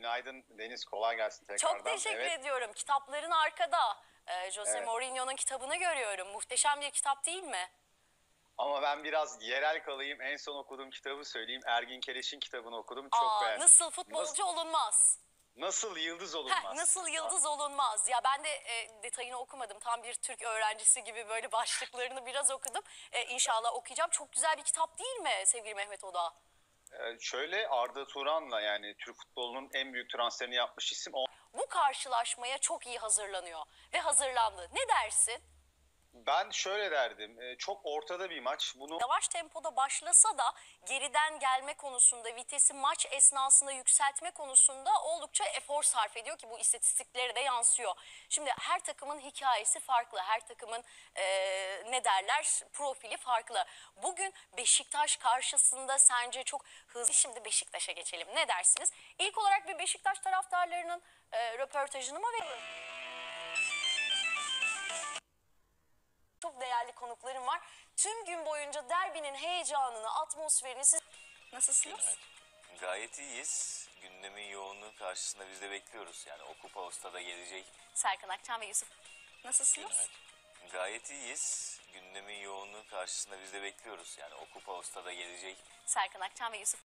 Günaydın Deniz, kolay gelsin tekrardan. Çok teşekkür Evet, ediyorum. Kitapların arkada. Jose evet. Mourinho'nun kitabını görüyorum. Muhteşem bir kitap değil mi? Ama ben biraz yerel kalayım. En son okuduğum kitabı söyleyeyim. Ergin Keleş'in kitabını okudum. Çok beğendim. Nasıl futbolcu olunmaz? Nasıl yıldız Heh, olunmaz? nasıl yıldız olunmaz? Ya ben de detayını okumadım. Tam bir Türk öğrencisi gibi böyle başlıklarını biraz okudum. İnşallah okuyacağım. Çok güzel bir kitap değil mi sevgili Mehmet Oda? Şöyle Arda Turan'la yani Türk futbolunun en büyük transferini yapmış isim. Bu karşılaşmaya çok iyi hazırlanıyor ve hazırlandı. Ne dersin? Ben şöyle derdim. Çok ortada bir maç. Bunu Yavaş tempoda başlasa da geriden gelme konusunda, vitesi maç esnasında yükseltme konusunda oldukça efor sarf ediyor ki bu istatistiklere de yansıyor. Şimdi her takımın hikayesi farklı, her takımın ne derler profili farklı. Bugün Beşiktaş karşısında sence çok hızlı. Şimdi Beşiktaş'a geçelim. Ne dersiniz? İlk olarak bir Beşiktaş taraftarlarının röportajını mı verelim? Çok değerli konuklarım var. Tüm gün boyunca derbinin heyecanını, atmosferini siz nasılsınız? Evet. Gayet iyiyiz. Gündemin yoğunluğu karşısında biz de bekliyoruz. Yani o kupa ustada gelecek. Serkan Akçan ve Yusuf nasılsınız? Evet. Gayet iyiyiz. Gündemin yoğunluğu karşısında biz de bekliyoruz. Yani o kupa ustada gelecek. Serkan Akçan ve Yusuf